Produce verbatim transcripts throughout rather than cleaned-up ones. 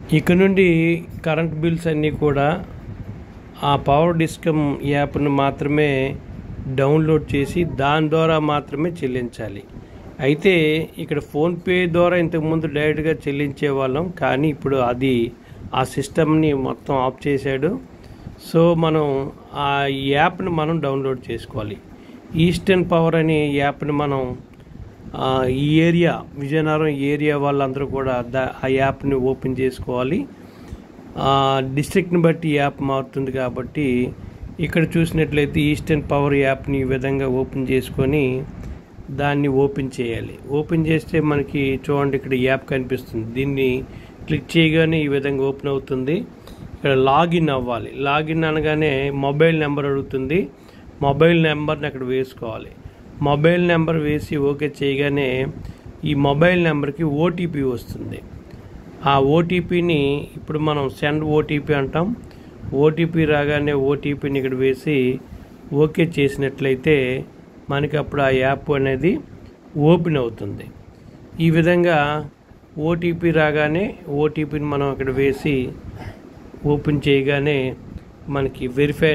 ఇక నుండి current bills అన్నీ కూడా ఆ పవర్ డిస్కమ్ యాప్ను మాత్రమే డౌన్లోడ్ చేసి దాని ద్వారా మాత్రమే చెల్లించాలి. అయితే ఇక్కడ ఫోన్పే ద్వారా ఇంతకుముందు డైరెక్ట్గా చెల్లించే వాళ్ళం, కానీ ఇప్పుడు అది ఆ సిస్టమ్ని మొత్తం ఆఫ్ చేశాడు. సో మనం ఆ యాప్ని మనం డౌన్లోడ్ చేసుకోవాలి. ఈస్టర్న్ పవర్ అనే యాప్ని మనం ఈ ఏరియా విజయనగరం ఏరియా వాళ్ళందరూ కూడా దా ఆ యాప్ని ఓపెన్ చేసుకోవాలి. డిస్ట్రిక్ట్ని బట్టి యాప్ మారుతుంది కాబట్టి ఇక్కడ చూసినట్లయితే ఈస్టర్న్ పవర్ యాప్ని ఈ విధంగా ఓపెన్ చేసుకొని దాన్ని ఓపెన్ చేయాలి. ఓపెన్ చేస్తే మనకి చూడండి ఇక్కడ యాప్ కనిపిస్తుంది. దీన్ని క్లిక్ చేయగానే ఈ విధంగా ఓపెన్ అవుతుంది. ఇక్కడ లాగిన్ అవ్వాలి. లాగిన్ అనగానే మొబైల్ నెంబర్ అడుగుతుంది. మొబైల్ నెంబర్ని అక్కడ వేసుకోవాలి. మొబైల్ నెంబర్ వేసి ఓకే చేయగానే ఈ మొబైల్ నెంబర్కి ఓటీపీ వస్తుంది. ఆ ఓటీపీని ఇప్పుడు మనం సెండ్ ఓటీపీ అంటాం. ఓటీపీ రాగానే ఓటీపీని ఇక్కడ వేసి ఓకే చేసినట్లయితే మనకి అప్పుడు ఆ యాప్ అనేది ఓపెన్ అవుతుంది. ఈ విధంగా ఓటీపీ రాగానే ఓటీపీని మనం ఇక్కడ వేసి ఓపెన్ చేయగానే మనకి వెరిఫై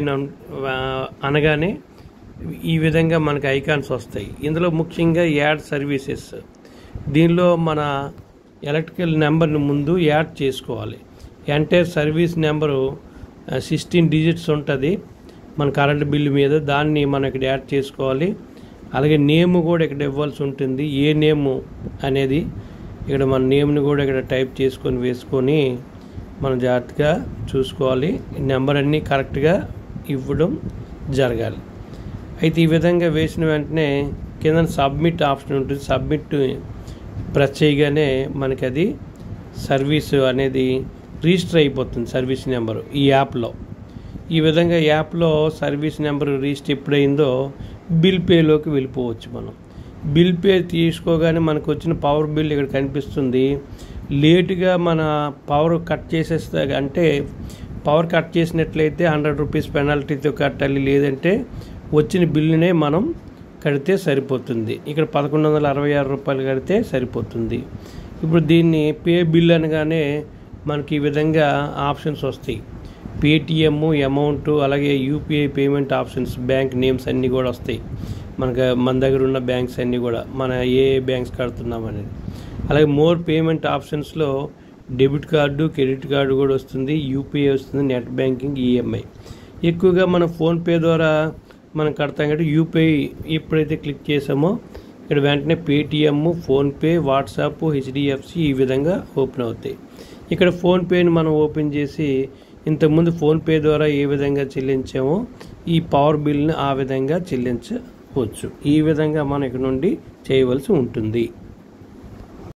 అనగానే ఈ విధంగా మనకి ఐకాన్స్ వస్తాయి. ఇందులో ముఖ్యంగా యాడ్ సర్వీసెస్, దీనిలో మన ఎలక్ట్రికల్ నెంబర్ని ముందు యాడ్ చేసుకోవాలి. Entire service number sixteen digits ఉంటుంది మన కరెంట్ బిల్లు మీద, దాన్ని మనం ఇక్కడ యాడ్ చేసుకోవాలి. అలాగే నేమ్ కూడా ఇక్కడ ఇవ్వాల్సి ఉంటుంది. ఏ నేము అనేది ఇక్కడ మన నేమ్ని కూడా ఇక్కడ టైప్ చేసుకొని వేసుకొని మనం జాగ్రత్తగా చూసుకోవాలి. నెంబర్ అన్నీ కరెక్ట్గా ఇవ్వడం జరగాలి. అయితే ఈ విధంగా వేసిన వెంటనే కింద సబ్మిట్ ఆప్షన్ ఉంటుంది. సబ్మిట్ ప్రెస్ చేయగానే మనకి అది సర్వీస్ అనేది రిజిస్టర్ అయిపోతుంది. సర్వీస్ నెంబరు ఈ యాప్లో ఈ విధంగా యాప్లో సర్వీస్ నెంబర్ రిజిస్టర్ ఎప్పుడైందో బిల్ పేలోకి వెళ్ళిపోవచ్చు. మనం బిల్ పే తీసుకోగానే మనకు వచ్చిన పవర్ బిల్ ఇక్కడ కనిపిస్తుంది. లేటుగా మన పవర్ కట్ చేసేస్తా అంటే పవర్ కట్ చేసినట్లయితే హండ్రెడ్ రూపీస్ పెనాల్టీతో కట్టాలి, లేదంటే వచ్చిన బిల్లునే మనం కడితే సరిపోతుంది. ఇక్కడ పదకొండు వందల అరవై ఆరు రూపాయలు కడితే సరిపోతుంది. ఇప్పుడు దీన్ని పే బిల్ అనగానే మనకి ఈ విధంగా ఆప్షన్స్ వస్తాయి. పేటిఎమ్ అమౌంట్, అలాగే UPI payment options, bank names అన్నీ కూడా వస్తాయి. మనకు మన దగ్గర ఉన్న బ్యాంక్స్ అన్నీ కూడా మన ఏ ఏ బ్యాంక్స్ కడుతున్నామనేది. అలాగే మోర్ పేమెంట్ ఆప్షన్స్లో డెబిట్ కార్డు, క్రెడిట్ కార్డు కూడా వస్తుంది, యూపీఐ వస్తుంది, నెట్ బ్యాంకింగ్, ఈఎంఐ. ఎక్కువగా మనం ఫోన్పే ద్వారా మనం కడతాం కాబట్టి యూపీఐ ఎప్పుడైతే క్లిక్ చేసామో ఇక్కడ వెంటనే పేటిఎమ్, ఫోన్పే, వాట్సాప్, హెచ్డిఎఫ్సి ఈ విధంగా ఓపెన్ అవుతాయి. ఇక్కడ ఫోన్పేని మనం ఓపెన్ చేసి ఇంతకుముందు ఫోన్పే ద్వారా ఏ విధంగా చెల్లించామో ఈ పవర్ బిల్ని ఆ విధంగా చెల్లించవచ్చు. ఈ విధంగా మనం ఇక్కడ నుండి చేయవలసి ఉంటుంది.